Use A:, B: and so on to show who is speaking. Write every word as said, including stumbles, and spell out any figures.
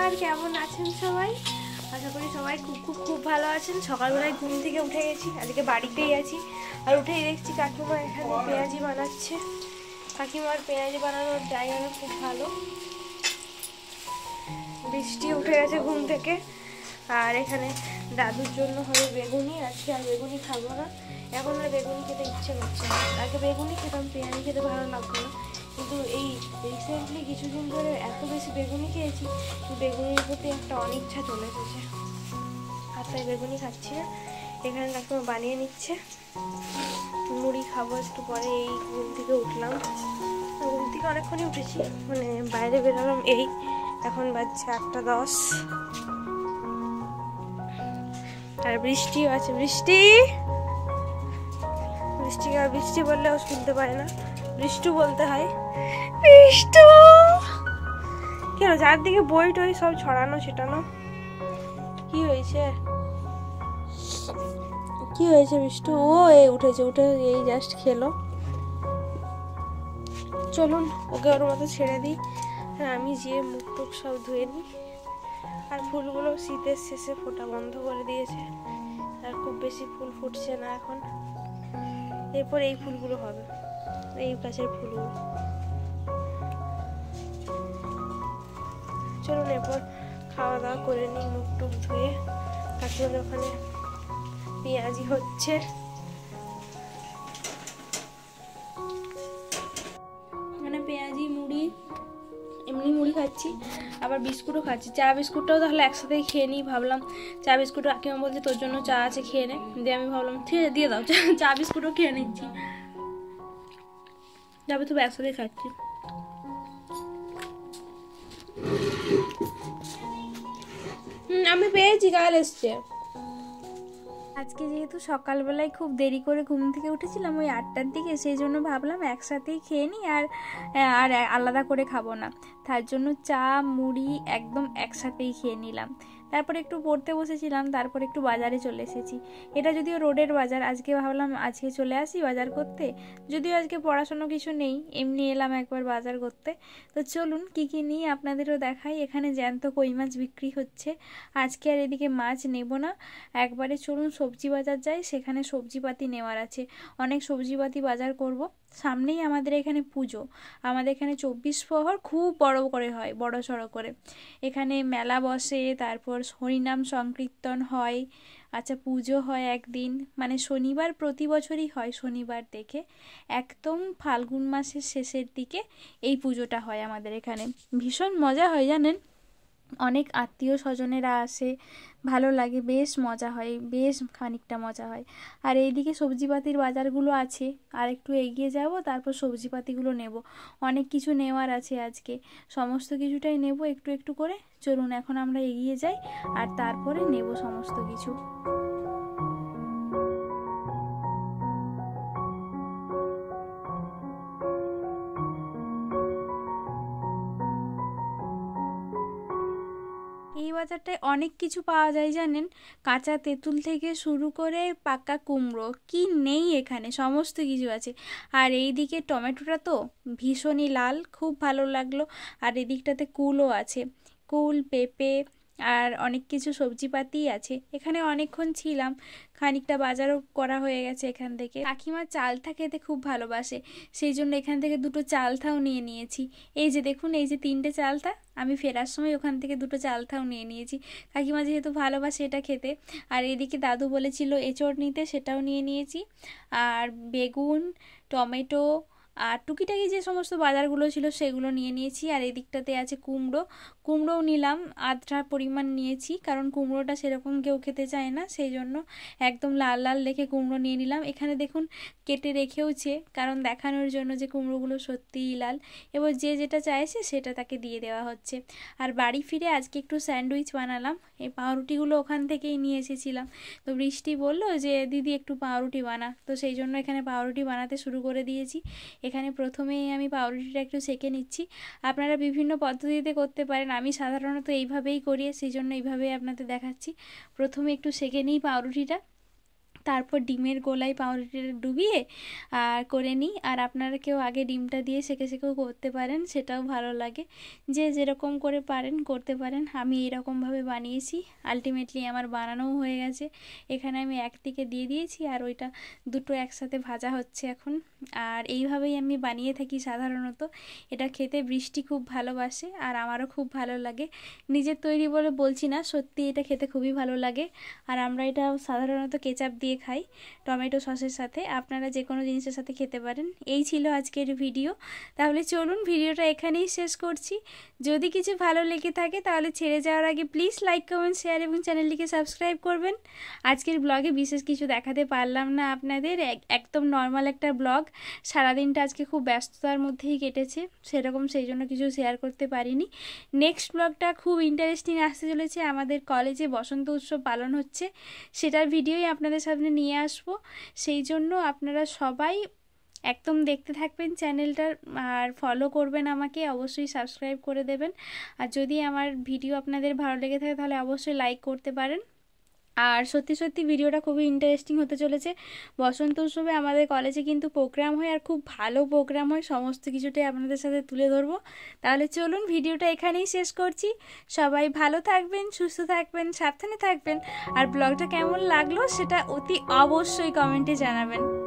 A: নমস্কার, কেমন আছেন সবাই? আশা করি সবাই খুব খুব খুব ভালো আছেন। সকালবেলায় ঘুম থেকে উঠে গেছি, আজকে বাড়িতেই আছি। আর উঠেই দেখছি কাকিমা এখানে পেঁয়াজি বানাচ্ছে। কাকিমার পেঁয়াজি বানানোর জায়গাটা খুব ভালো। বৃষ্টি উঠে গেছে ঘুম থেকে। আর এখানে দাদুর জন্য হবে বেগুনি। আজকে আর বেগুনি খাবো না, এখন আর বেগুনি খেতে ইচ্ছে করছে না। আগে বেগুনি খেতাম, পেঁয়াজি খেতে ভালো লাগতো না, কিন্তু এই রিসেন্টলি কিছুদিন ধরে এত বেশি বেগুনি খেয়েছি, বেগুনির প্রতি একটা অনিচ্ছা চলে এসেছে। আর তাই বেগুনি খাচ্ছি না। এখানে কাকিমা বানিয়ে নিচ্ছে। মুড়ি খাবো একটু পরে। এই ঘুম থেকে উঠলাম, ঘুম থেকে অনেকক্ষণই উঠেছি, মানে বাইরে বেরোলাম এই এখন বাজছে আটটা দশ। আর বৃষ্টিও আছে। বৃষ্টি বৃষ্টিকে আর বৃষ্টি বললেও শুনতে পারে না, বৃষ্টি বলতে হয়। বৃষ্টি কেন চারদিকে বই টই সব ছড়ানো ছিটানো? কি হয়েছে কি হয়েছে বৃষ্টি? ও এই উঠেছে, উঠে এই জাস্ট খেলো। চলুন ওকে ওর মতো ছেড়ে দিই, হ্যাঁ আমি যেয়ে মুখ টুক সব ধুয়ে নিই। আর ফুলগুলো শীতের শেষে ফোটা বন্ধ করে দিয়েছে, আর খুব বেশি ফুল ফুটছে না এখন। এরপর এই ফুলগুলো হবে, এই গাছের ফুলগুলো। চলুন এরপর খাওয়া দাওয়া করে নিই, মুখ টুক ধুয়ে। কাকিমার ওখানে পেঁয়াজি হচ্ছে। মানে পেঁয়াজি মুড়ি, এমনি মুড়ি খাচ্ছি, আবার বিস্কুটও খাচ্ছি। চা বিস্কুটটাও তাহলে একসাথেই খেয়ে নিই ভাবলাম। চা বিস্কুট কাকিমা বলছে তোর জন্য চা আছে, খেয়ে নে। দিয়ে আমি ভাবলাম ঠিক আছে দিয়ে দাও, চা বিস্কুটও খেয়ে নিচ্ছি। যাবে তো একসাথেই খাচ্ছি। হুম আমি পেয়েছি, কাল এসছে। আজকে যেহেতু সকালবেলায় খুব দেরি করে ঘুম থেকে উঠেছিলাম, ওই আটটার দিকে, সেই জন্য ভাবলাম একসাথেই খেয়ে নিই, আর আর আলাদা করে খাবো না। তার জন্য চা মুড়ি একদম একসাথেই খেয়ে নিলাম। তারপর একটু পড়তে বসেছিলাম, তারপর একটু বাজারে চলে এসেছি। এটা যদিও রোডের বাজার, আজকে ভাবলাম আজকে চলে আসি বাজার করতে। যদিও আজকে পড়াশোনা কিছু নেই, এমনি এলাম একবার বাজার করতে। তো চলুন কী কী নিই আপনাদেরও দেখাই। এখানে জ্যান্ত কই মাছ বিক্রি হচ্ছে। আজকে আর এদিকে মাছ নেব না, একবারে চলুন সবজি বাজার যাই, সেখানে সবজিপাতি নেওয়ার আছে। অনেক সবজিপাতি বাজার করব। সামনেই আমাদের এখানে পুজো, আমাদের এখানে চব্বিশ প্রহর খুব বড় করে হয়, বড় সড়ো করে। এখানে মেলা বসে, তারপর হরিনাম সংকীর্তন হয়, আচ্ছা পুজো হয় একদিন, মানে শনিবার প্রতি বছরই হয়, শনিবার দেখে একদম ফাল্গুন মাসের শেষের দিকে এই পুজোটা হয় আমাদের এখানে। ভীষণ মজা হয় জানেন, অনেক আত্মীয় স্বজনেরা আসে, ভালো লাগে, বেশ মজা হয়, বেশ খানিকটা মজা হয়। আর এইদিকে সবজিপাতির বাজারগুলো আছে, আর একটু এগিয়ে যাব, তারপর সবজিপাতিগুলো নেব। অনেক কিছু নেওয়ার আছে আজকে, সমস্ত কিছুটাই নেব একটু একটু করে। চলুন এখন আমরা এগিয়ে যাই, আর তারপরে নেব সমস্ত কিছু। এই বাজারটায় অনেক কিছু পাওয়া যায় জানেন, কাঁচা তেঁতুল থেকে শুরু করে পাকা কুমড়ো, কি নেই এখানে সমস্ত কিছু আছে। আর এই দিকে টমেটোটা তো ভীষণই লাল, খুব ভালো লাগলো। আর এদিকটাতে কুলও আছে, কুল পেঁপে আর অনেক কিছু সবজিপাতিই আছে। এখানে অনেকক্ষণ ছিলাম, খানিকটা বাজারও করা হয়ে গেছে এখান থেকে। কাকিমা চালতা খেতে খুব ভালোবাসে, সেই জন্য এখান থেকে দুটো চালতাও নিয়ে নিয়েছি। এই যে দেখুন, এই যে তিনটে চালতা, আমি ফেরার সময় ওখান থেকে দুটো চালতাও নিয়ে নিয়েছি। কাকিমা যেহেতু ভালোবাসে এটা খেতে। আর এদিকে দাদু বলেছিল এঁচড় নিতে, সেটাও নিয়ে নিয়েছি। আর বেগুন, টমেটো আর টুকিটাকি যে সমস্ত বাজারগুলো ছিল সেগুলো নিয়ে নিয়েছি। আর এদিকটাতে আছে কুমড়ো, কুমড়োও নিলাম, আধটা পরিমাণ নিয়েছি, কারণ কুমড়োটা সেরকম কেউ খেতে চায় না, সেই জন্য একদম লাল লাল দেখে কুমড়ো নিয়ে নিলাম। এখানে দেখুন কেটে রেখেওছে, কারণ দেখানোর জন্য যে কুমড়োগুলো সত্যিই লাল। এবার যে যেটা চাইছে সেটা তাকে দিয়ে দেওয়া হচ্ছে। আর বাড়ি ফিরে আজকে একটু স্যান্ডউইচ বানালাম, এই পাউরুটিগুলো ওখান থেকেই নিয়ে এসেছিলাম। তো বৃষ্টি বলল যে দিদি একটু পাউরুটি বানা, তো সেই জন্য এখানে পাউরুটি বানাতে শুরু করে দিয়েছি। এখানে প্রথমেই আমি পাউরুটিটা একটু সেঁকে নিচ্ছি। আপনারা বিভিন্ন পদ্ধতিতে করতে পারেন, আমি সাধারণত এইভাবেই করি, সেই জন্য এইভাবেই আপনাদের দেখাচ্ছি। প্রথমে একটু সেঁকে নিই পাউরুটিটা, তারপর ডিমের গোলায় পাউরুটিটা ডুবিয়ে আর করে নিই। আর আপনারা কেউ আগে ডিমটা দিয়ে সেঁকে সেঁকেও করতে পারেন, সেটাও ভালো লাগে। যে যেরকম করে পারেন করতে পারেন। আমি এরকমভাবে বানিয়েছি, আলটিমেটলি আমার বানানোও হয়ে গেছে। এখানে আমি একদিকে দিয়ে দিয়েছি আর ওইটা দুটো একসাথে ভাজা হচ্ছে এখন। আর এইভাবেই আমি বানিয়ে থাকি সাধারণত। এটা খেতে বৃষ্টি খুব ভালোবাসে আর আমারও খুব ভালো লাগে। নিজের তৈরি বলে বলছি না, সত্যি এটা খেতে খুবই ভালো লাগে। আর আমরা এটা সাধারণত কেচাপ দিয়ে খাই, টমেটো সসের সাথে। আপনারা যে কোনো জিনিসের সাথে খেতে পারেন। এই ছিল আজকের ভিডিও। তাহলে চলুন ভিডিওটা এখানেই শেষ করছি। যদি কিছু ভালো লেগে থাকে তাহলে ছেড়ে যাওয়ার আগে প্লিজ লাইক, কমেন্ট, শেয়ার এবং চ্যানেলটিকে সাবস্ক্রাইব করবেন। আজকের ব্লগে বিশেষ কিছু দেখাতে পারলাম না আপনাদের, একদম নর্মাল একটা ব্লগ। সারাদিনটা আজকে খুব ব্যস্ততার মধ্যেই কেটেছে, সেরকম সেই জন্য কিছু শেয়ার করতে পারিনি। নেক্সট ব্লগটা খুব ইন্টারেস্টিং আসতে চলেছে। আমাদের কলেজে বসন্ত উৎসব পালন হচ্ছে, সেটার ভিডিওই আপনাদের সামনে নিয়ে আসবো। সেই জন্য আপনারা সবাই একদম দেখতে থাকবেন চ্যানেলটা আর ফলো করবেন আমাকে, অবশ্যই সাবস্ক্রাইব করে দেবেন। আর যদি আমার ভিডিও আপনাদের ভালো লেগে থাকে তাহলে অবশ্যই লাইক করতে পারেন। আর সত্যি সত্যি ভিডিওটা খুবই ইন্টারেস্টিং হতে চলেছে। বসন্ত উৎসবে আমাদের কলেজে কিন্তু প্রোগ্রাম হয়, আর খুব ভালো প্রোগ্রাম হয়। সমস্ত কিছুটাই আপনাদের সাথে তুলে ধরবো। তাহলে চলুন ভিডিওটা এখানেই শেষ করছি। সবাই ভালো থাকবেন, সুস্থ থাকবেন, সাবধানে থাকবেন। আর ব্লগটা কেমন লাগলো সেটা অতি অবশ্যই কমেন্টে জানাবেন।